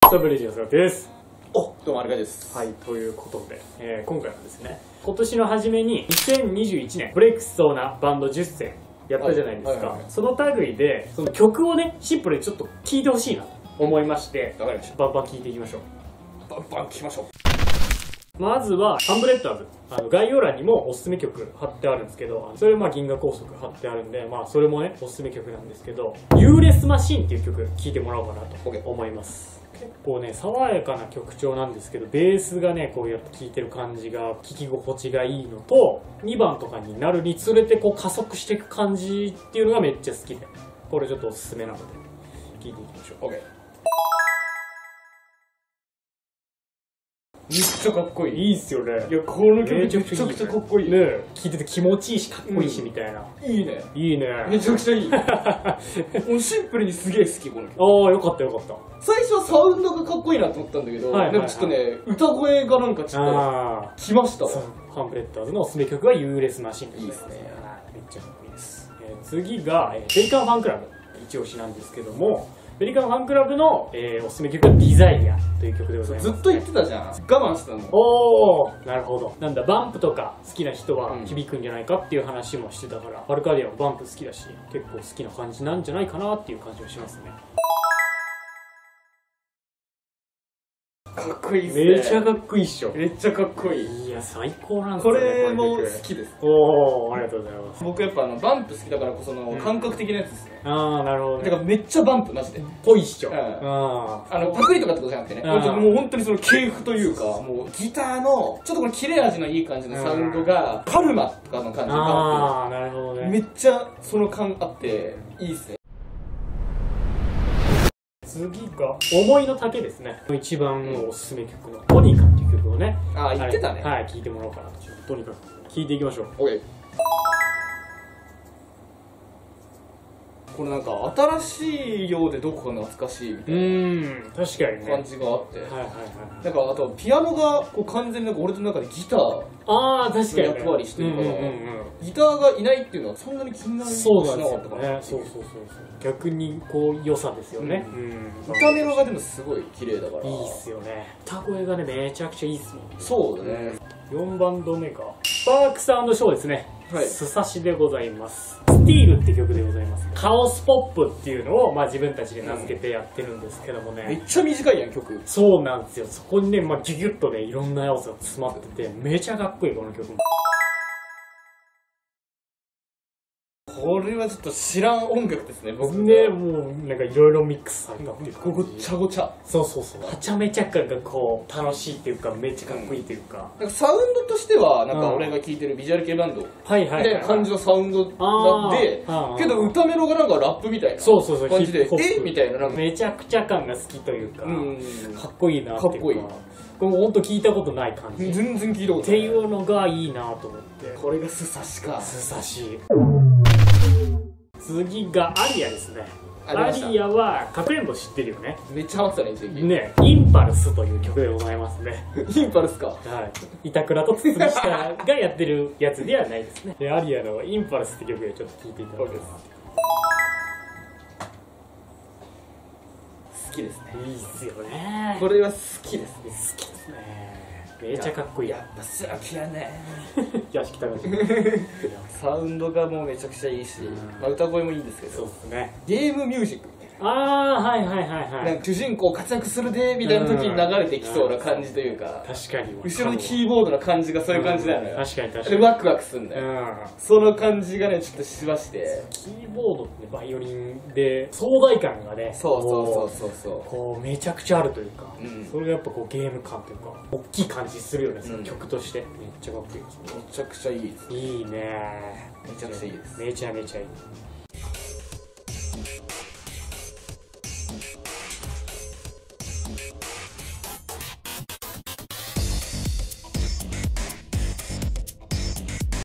サブレジオスです。 どうもありがです。 はい、ということで、今回はですね、今年の初めに2021年ブレイクしそうなバンド10選やったじゃないですか。その類でその曲をね、シンプルにちょっと聴いてほしいなと思いまして、 わかりました。 バンバン聴いていきましょう。 バンバン聴きましょう。 まずはハンブレッダーズ、概要欄にもおすすめ曲貼ってあるんですけど、それ銀河高速貼ってあるんで、それもねおすすめ曲なんですけど、ユーレスマシーンっていう曲聴いてもらおうかなと思います。結構ね爽やかな曲調なんですけど、ベースがねこうやって聴いてる感じが聴き心地がいいのと、2番とかになるにつれてこう加速していく感じっていうのがめっちゃ好きで、これちょっとおすすめなので聴いていきましょう。 めっちゃかっこいい。 いいっすよね。 いや、この曲めちゃくちゃかっこいい。 ね、聴いてて気持ちいいしかっこいいしみたいな。 いいね。 いいね。 めちゃくちゃいい。もうシンプルにすげえ好き、この曲。 ああ、よかったよかった。 最初はサウンドがかっこいいなと思ったんだけど、なんかちょっとね、歌声がなんかちょっと来ましたわ。 ハンブレッダーズのおすすめ曲はユーレスマシン。 いいですね。 めっちゃかっこいいです。次がペリカンファンクラブ、一押しなんですけども、ペリカンファンクラブの、おすすめ曲はディザイアという曲でございます、ね。 ずっと言ってたじゃん。我慢してたの。 おお、なるほど。なんだ、バンプとか好きな人は響くんじゃないかっていう話もしてたから、バルカディアもバンプ好きだし、結構好きな感じなんじゃないかなっていう感じがしますね。 かっこいいっすね。 めちゃかっこいいっしょ。 めっちゃかっこいい。 いや、最高なんですよね。 これも好きです。 おお、ありがとうございます。 僕やっぱバンプ好きだからこその感覚的なやつですね。 ああ、なるほどね。 だからめっちゃバンプマジで。 ぽいっしょ。 パクリとかってことじゃなくてね。もう本当にその系譜というか、もうギターのちょっとこの切れ味のいい感じのサウンドがパルマとかの感じがああ、なるほどね。 めっちゃその感あっていいっすね。 次が思いの丈ですね。一番おすすめ曲のトニカっていう曲をね、 言ってたね。 はい、聴いてもらおうかなと。とにかく聴いていきましょう。 これなんか新しいようでどこか懐かしいみたいな確かにね感じがあって、なんかあとピアノがこう完全に俺の中でギターの役割してるから、ギターがいないっていうのはそんなに気にならなかったかな。 そう逆にこう良さですよね。 歌メロがでもすごい綺麗だからいいっすよね。歌声がねめちゃくちゃいいっすもん。 そうだね。 4バンド目がスパークサウンドショーですね。スサシでございます。スティールって曲でございます。カオスポップっていうのを自分たちで名付けてやってるんですけどもね、 めっちゃ短いやん曲。 そうなんですよ。そこにねギュギュッとねいろんな要素が詰まっててめちゃかっこいいこの曲も。 これはちょっと知らん音楽ですね、僕ね。もうなんかいろいろミックスされたっていうか、 ごちゃごちゃ。 そうはちゃめちゃ感がこう楽しいっていうか、めっちゃかっこいいっていうか、 なんかサウンドとしてはなんか俺が聴いてるビジュアル系バンドみたいな感じのサウンドなんで、けど歌メロがなんかラップみたいな感じでみたいな、 めちゃくちゃ感が好きというか、かっこいいなっていうか、これ本当聞いたことない感じ、 全然聞いたことないっていうのがいいなと思って。 これがスサシか。 スサシ。次がアリアですね。アリアはかくれんぼ知ってるよね。 めっちゃハマってたね、一時ね。インパルスという曲でございますね。 インパルスか。 はい。板倉と堤下がやってるやつではないですね。でアリアのインパルスって曲でちょっと聴いていただきます。 好きですね。 いいっすよね。 これは好きですね。 好きですね。めちゃかっこいい。 やっぱ好きやね。 よし、来たかしサウンドがもうめちゃくちゃいいし、歌声もいいんですけど、 そうですね。 ゲームミュージックみたいな。なんか主人公活躍するでみたいな時に流れてきそうな感じというか、 確かに後ろのキーボードの感じがそういう感じだよね。 確かにでワクワクするんだよ。その感じがねちょっとしまして、 キーボードってバイオリンで壮大感がね、 そうこうめちゃくちゃあるというか、それがやっぱこうゲーム感というか大きい感じするよね、その曲として。めっちゃかっこいいです。 めちゃくちゃいいです。 いいね。 めちゃくちゃいいです。 めちゃめちゃいい。